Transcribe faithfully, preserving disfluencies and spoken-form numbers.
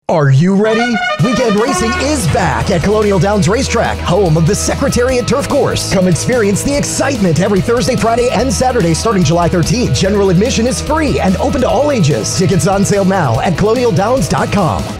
Are you ready? Weekend racing is back at Colonial Downs Racetrack, home of the Secretariat Turf Course. Come experience the excitement every Thursday, Friday, and Saturday starting July thirteenth. General admission is free and open to all ages. Tickets on sale now at colonial downs dot com.